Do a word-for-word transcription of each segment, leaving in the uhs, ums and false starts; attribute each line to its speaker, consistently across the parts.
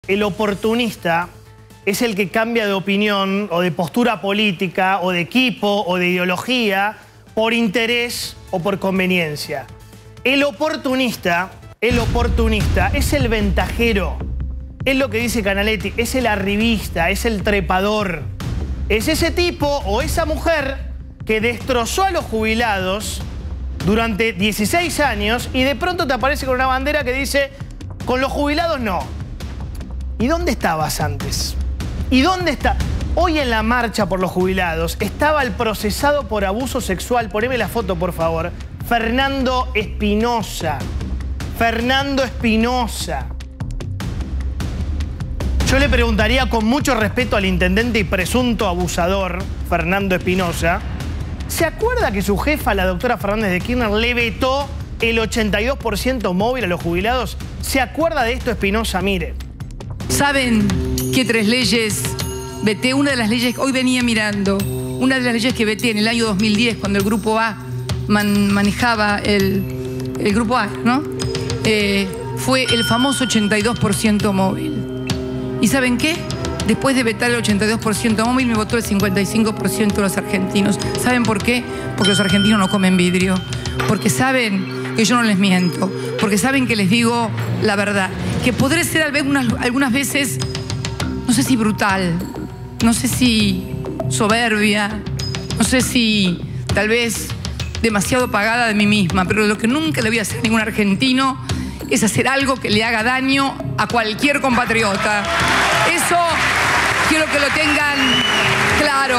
Speaker 1: El oportunista es el que cambia de opinión o de postura política o de equipo o de ideología por interés o por conveniencia. El oportunista, el oportunista es el ventajero, es lo que dice Canaletti, es el arribista, es el trepador. Es ese tipo o esa mujer que destrozó a los jubilados durante dieciséis años y de pronto te aparece con una bandera que dice, con los jubilados no. ¿Y dónde estabas antes? ¿Y dónde está? Hoy en la marcha por los jubilados estaba el procesado por abuso sexual, poneme la foto por favor, Fernando Espinosa. Fernando Espinosa. Yo le preguntaría con mucho respeto al intendente y presunto abusador, Fernando Espinosa, ¿se acuerda que su jefa, la doctora Fernández de Kirchner, le vetó el ochenta y dos por ciento móvil a los jubilados? ¿Se acuerda de esto, Espinosa? Mire.
Speaker 2: ¿Saben qué tres leyes veté? Una de las leyes, hoy venía mirando, una de las leyes que veté en el año dos mil diez, cuando el Grupo A man, manejaba el, el Grupo A, ¿no? Eh, fue el famoso ochenta y dos por ciento móvil. ¿Y saben qué? Después de vetar el ochenta y dos por ciento móvil, me votó el cincuenta y cinco por ciento de los argentinos. ¿Saben por qué? Porque los argentinos no comen vidrio. Porque saben que yo no les miento. Porque saben que les digo la verdad. Que podré ser algunas, algunas veces, no sé si brutal, no sé si soberbia, no sé si tal vez demasiado pagada de mí misma, pero lo que nunca le voy a hacer a ningún argentino es hacer algo que le haga daño a cualquier compatriota. Eso quiero que lo tengan claro.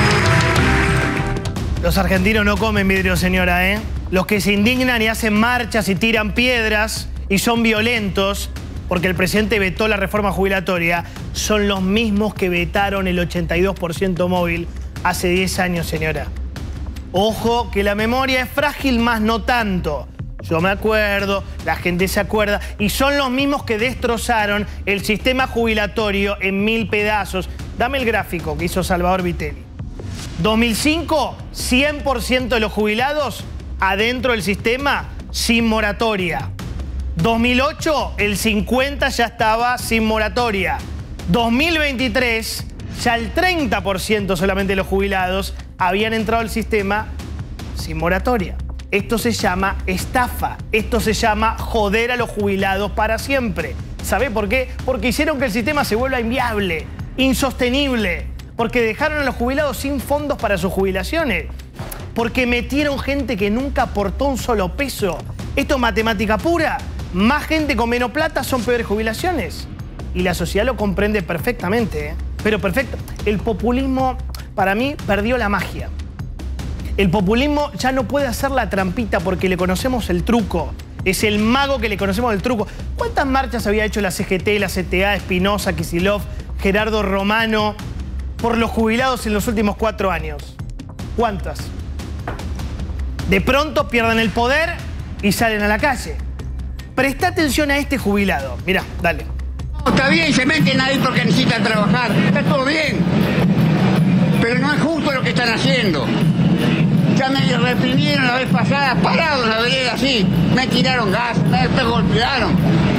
Speaker 1: Los argentinos no comen vidrio, señora, ¿eh? Los que se indignan y hacen marchas y tiran piedras y son violentos porque el presidente vetó la reforma jubilatoria, son los mismos que vetaron el ochenta y dos por ciento móvil hace diez años, señora. Ojo que la memoria es frágil, más no tanto. Yo me acuerdo, la gente se acuerda, y son los mismos que destrozaron el sistema jubilatorio en mil pedazos. Dame el gráfico que hizo Salvador Vitelli. dos mil cinco, cien por ciento de los jubilados adentro del sistema sin moratoria. dos mil ocho, el cincuenta ya estaba sin moratoria. dos mil veintitrés, ya el treinta por ciento solamente de los jubilados habían entrado al sistema sin moratoria. Esto se llama estafa. Esto se llama joder a los jubilados para siempre. ¿Sabe por qué? Porque hicieron que el sistema se vuelva inviable, insostenible. Porque dejaron a los jubilados sin fondos para sus jubilaciones. Porque metieron gente que nunca aportó un solo peso. Esto es matemática pura. Más gente con menos plata son peores jubilaciones. Y la sociedad lo comprende perfectamente, ¿eh? Pero perfecto. El populismo, para mí, perdió la magia. El populismo ya no puede hacer la trampita porque le conocemos el truco. Es el mago que le conocemos el truco. ¿Cuántas marchas había hecho la C G T, la C T A, Espinosa, Kicillof, Gerardo Romano por los jubilados en los últimos cuatro años? ¿Cuántas? De pronto pierden el poder y salen a la calle. Presta atención a este jubilado. Mirá, dale.
Speaker 3: No, está bien, se meten ahí porque necesitan trabajar. Está todo bien. Pero no es justo lo que están haciendo. Ya me reprimieron la vez pasada, parado en la vereda así. Me tiraron gas, me golpearon.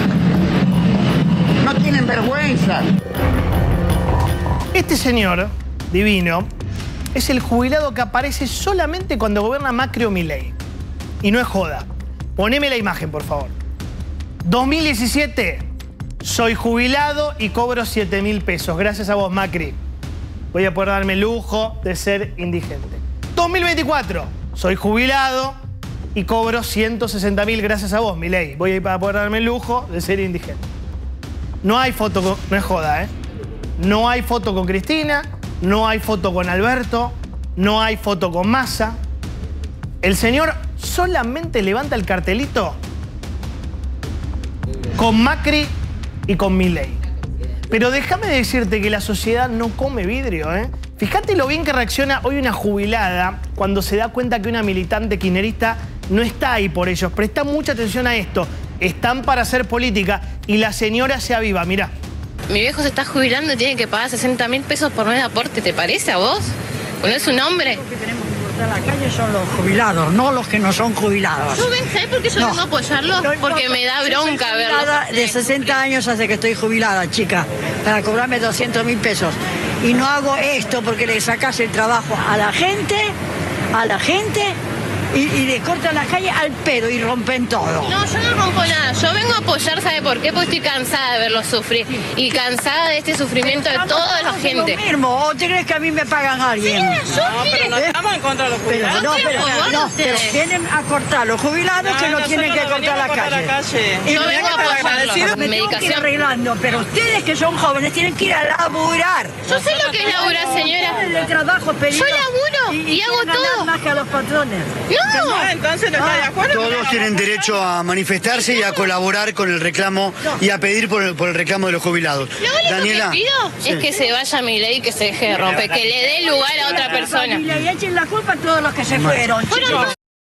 Speaker 3: No tienen vergüenza.
Speaker 1: Este señor, divino, es el jubilado que aparece solamente cuando gobierna Macri o Milei. Y no es joda. Poneme la imagen, por favor. dos mil diecisiete, soy jubilado y cobro siete mil pesos. Gracias a vos, Macri. Voy a poder darme el lujo de ser indigente. dos mil veinticuatro, soy jubilado y cobro ciento sesenta mil gracias a vos, Milei. Voy a ir para poder darme el lujo de ser indigente. No hay foto con... No es joda, ¿eh? No hay foto con Cristina, no hay foto con Alberto, no hay foto con Massa. El señor solamente levanta el cartelito con Macri y con Milei. Pero déjame decirte que la sociedad no come vidrio, ¿eh? Fíjate lo bien que reacciona hoy una jubilada cuando se da cuenta que una militante kirchnerista no está ahí por ellos. Presta mucha atención a esto. Están para hacer política y la señora se aviva, mirá.
Speaker 4: Mi viejo se está jubilando y tiene que pagar sesenta mil pesos por mes de aporte. ¿Te parece a vos? ¿No es un hombre? corta la calle son los jubilados, no los que no son jubilados.
Speaker 5: Yo vengo porque yo
Speaker 4: No.
Speaker 5: vengo a apoyarlos,
Speaker 4: No,
Speaker 5: porque
Speaker 4: no,
Speaker 5: me da
Speaker 4: yo soy
Speaker 5: bronca
Speaker 4: jubilada
Speaker 5: verlos.
Speaker 4: de sesenta años hace que estoy jubilada, chica, para cobrarme doscientos mil pesos. Y no hago esto porque le sacas el trabajo a la gente, a la gente, y, y le cortan la calle al pedo y rompen todo.
Speaker 5: No, yo no rompo nada. Yo vengo a apoyar, ¿sabe por qué? Porque estoy cansada de verlos sufrir. Y cansada de este sufrimiento de toda la gente.
Speaker 4: Lo mismo, ¿o te crees que a mí me pagan alguien?
Speaker 5: Sí, yo,
Speaker 6: No, pero no
Speaker 5: mire,
Speaker 6: estamos en contra de los
Speaker 4: Pero,
Speaker 6: jubilados.
Speaker 4: no,
Speaker 5: estoy
Speaker 4: pero,
Speaker 5: a favor de
Speaker 4: no, pero
Speaker 5: ustedes.
Speaker 4: vienen a cortar los jubilados que no
Speaker 6: nosotros
Speaker 4: tienen que
Speaker 6: no
Speaker 4: cortar
Speaker 6: venimos
Speaker 4: la
Speaker 6: a cortar
Speaker 4: calle.
Speaker 6: la calle.
Speaker 4: Y
Speaker 5: Yo
Speaker 4: me
Speaker 5: vengo a
Speaker 4: tengo que
Speaker 5: apoyarlos.
Speaker 4: arreglar, me tengo que ir
Speaker 5: Medicación.
Speaker 4: arreglando, pero ustedes que son jóvenes tienen que ir a laburar.
Speaker 5: yo sé lo que es laburar, señora.
Speaker 4: El trabajo peligroso.
Speaker 5: Yo laburo y hago
Speaker 4: quieren ganar
Speaker 5: todo.
Speaker 4: más que a los patrones.
Speaker 5: No,
Speaker 6: Ah, entonces no está de acuerdo.
Speaker 7: Todos tienen derecho a manifestarse y a colaborar con el reclamo y a pedir por el, por el reclamo de los jubilados.
Speaker 5: lo único
Speaker 7: Daniela,
Speaker 5: que pido
Speaker 7: sí.
Speaker 5: es que se vaya mi ley y que se deje de romper, que le dé lugar a otra persona.
Speaker 4: Y le echen la culpa a todos los que se fueron.
Speaker 5: Fueron
Speaker 4: chicos.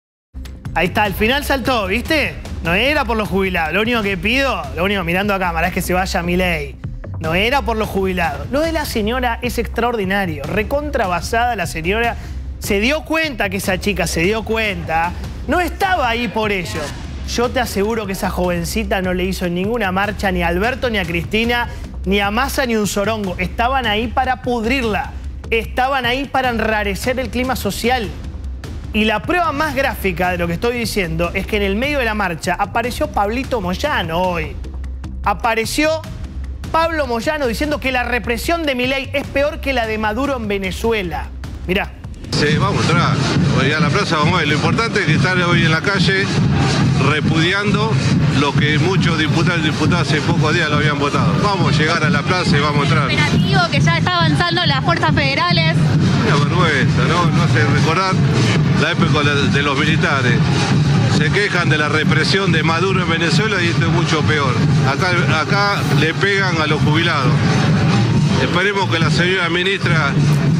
Speaker 1: Ahí está, al final saltó, ¿viste? No era por los jubilados. Lo único que pido, lo único mirando a cámara, es que se vaya Milei. No era por los jubilados. Lo de la señora es extraordinario. Recontrabasada la señora. Se dio cuenta que esa chica se dio cuenta. No estaba ahí por ello. Yo te aseguro que esa jovencita no le hizo en ninguna marcha ni a Alberto, ni a Cristina, ni a Massa, ni un zorongo. Estaban ahí para pudrirla. Estaban ahí para enrarecer el clima social. Y la prueba más gráfica de lo que estoy diciendo es que en el medio de la marcha apareció Pablito Moyano hoy. Apareció Pablo Moyano diciendo que la represión de Milei es peor que la de Maduro en Venezuela. Mirá.
Speaker 8: Sí, vamos a entrar. Hoy a la plaza vamos a ver. Lo importante es que estar hoy en la calle repudiando lo que muchos diputados y diputadas hace pocos días lo habían votado. Vamos a llegar a la plaza y vamos a entrar.
Speaker 5: Operativo que ya está avanzando las fuerzas federales.
Speaker 8: Una vergüenza, ¿no? No hace recordar la época de los militares. Se quejan de la represión de Maduro en Venezuela y esto es mucho peor. Acá, acá le pegan a los jubilados. Esperemos que la señora ministra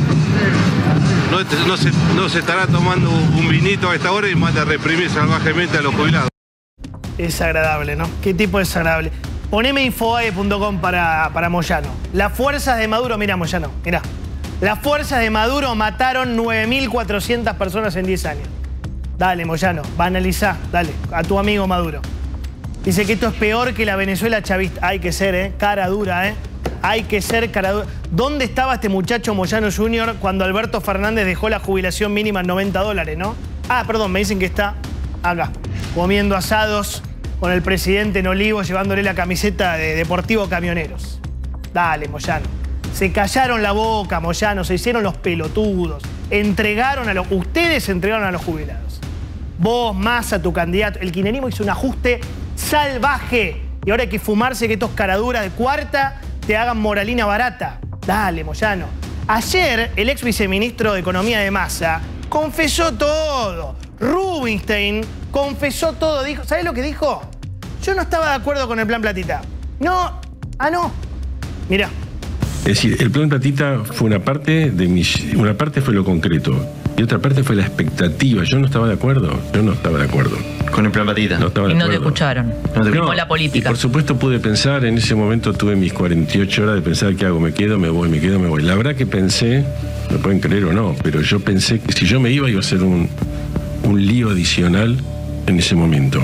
Speaker 8: no, no, se, no se estará tomando un vinito a esta hora y manda a reprimir salvajemente a los jubilados.
Speaker 1: Es agradable, ¿no? ¿Qué tipo de desagradable? Poneme infobae punto com para, para Moyano. Las fuerzas de Maduro, mira Moyano, mira. Las fuerzas de Maduro mataron nueve mil cuatrocientas personas en diez años. Dale, Moyano, banalizá, dale, a tu amigo Maduro. Dice que esto es peor que la Venezuela chavista. Hay que ser, ¿eh? Cara dura, ¿eh? Hay que ser cara dura. ¿Dónde estaba este muchacho Moyano junior cuando Alberto Fernández dejó la jubilación mínima en noventa dólares, no? Ah, perdón, me dicen que está acá, comiendo asados con el presidente en Olivos, llevándole la camiseta de Deportivo Camioneros. Dale, Moyano. Se callaron la boca, Moyano, se hicieron los pelotudos. Entregaron a los... Ustedes entregaron a los jubilados. Vos, Massa, tu candidato. El kirchnerismo hizo un ajuste salvaje. Y ahora hay que fumarse que estos caraduras de cuarta te hagan moralina barata. Dale, Moyano. Ayer, el ex viceministro de Economía de Massa confesó todo. Rubinstein confesó todo. Dijo, ¿sabés lo que dijo? Yo no estaba de acuerdo con el plan Platita. No. Ah, no. Mirá.
Speaker 9: Es decir, el plan Platita fue una parte de mis, una parte fue lo concreto y otra parte fue la expectativa. Yo no estaba de acuerdo, yo no estaba de acuerdo.
Speaker 10: Con el plan Platita.
Speaker 9: No estaba de
Speaker 11: Y no te
Speaker 9: acuerdo.
Speaker 11: escucharon.
Speaker 10: No te-
Speaker 11: Como la política.
Speaker 9: Y por supuesto pude pensar, en ese momento tuve mis cuarenta y ocho horas de pensar qué hago, me quedo, me voy, me quedo, me voy. La verdad que pensé, me pueden creer o no, pero yo pensé que si yo me iba iba a ser un, un lío adicional en ese momento.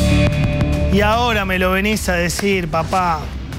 Speaker 1: Y ahora me lo venís a decir, papá.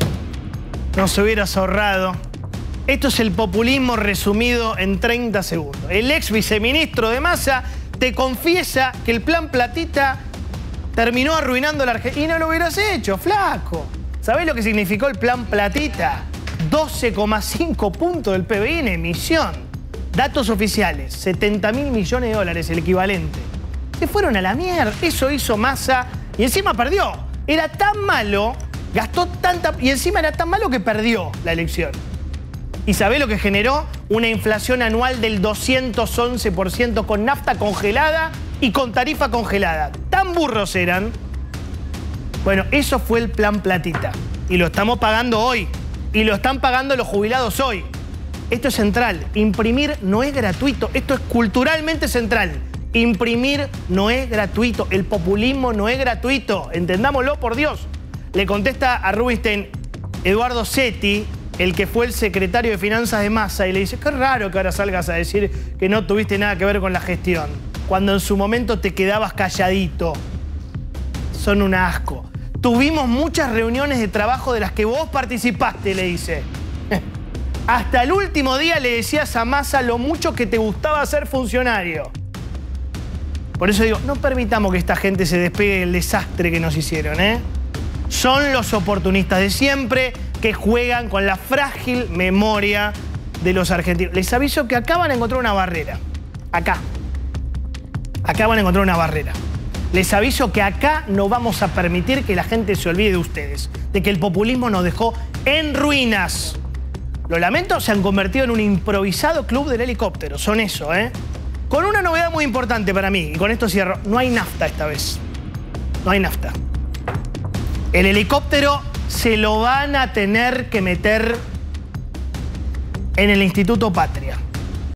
Speaker 1: No se hubieras ahorrado. Esto es el populismo resumido en treinta segundos. El ex viceministro de Massa te confiesa que el plan Platita terminó arruinando la Argentina. Y no lo hubieras hecho, flaco. ¿Sabés lo que significó el plan Platita? doce coma cinco puntos del P B I en emisión. Datos oficiales, setenta mil millones de dólares el equivalente. Se fueron a la mierda. Eso hizo Massa y encima perdió. Era tan malo, gastó tanta... Y encima era tan malo que perdió la elección. ¿Y sabés lo que generó? Una inflación anual del doscientos once por ciento con nafta congelada y con tarifa congelada. Tan burros eran. Bueno, eso fue el plan Platita. Y lo estamos pagando hoy. Y lo están pagando los jubilados hoy. Esto es central. Imprimir no es gratuito. Esto es culturalmente central. Imprimir no es gratuito. El populismo no es gratuito. Entendámoslo, por Dios. Le contesta a Rubinstein Eduardo Setti, el que fue el secretario de Finanzas de Massa, y le dice, qué raro que ahora salgas a decir que no tuviste nada que ver con la gestión, cuando en su momento te quedabas calladito. Son un asco. Tuvimos muchas reuniones de trabajo de las que vos participaste, le dice. Hasta el último día le decías a Massa lo mucho que te gustaba ser funcionario. Por eso digo, no permitamos que esta gente se despegue del desastre que nos hicieron, ¿eh? Son los oportunistas de siempre que juegan con la frágil memoria de los argentinos. Les aviso que acá van a encontrar una barrera. Acá. Acá van a encontrar una barrera. Les aviso que acá no vamos a permitir que la gente se olvide de ustedes, de que el populismo nos dejó en ruinas. Lo lamento, se han convertido en un improvisado club del helicóptero. Son eso, ¿eh? Con una novedad muy importante para mí, y con esto cierro. No hay nafta esta vez. No hay nafta. El helicóptero se lo van a tener que meter en el Instituto Patria.